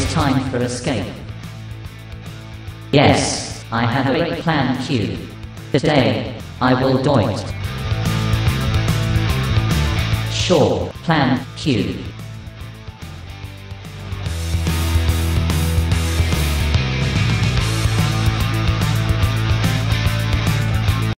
time for escape. Yes, I have a great plan, Q. Today, I will do it. Sure, plan, Q.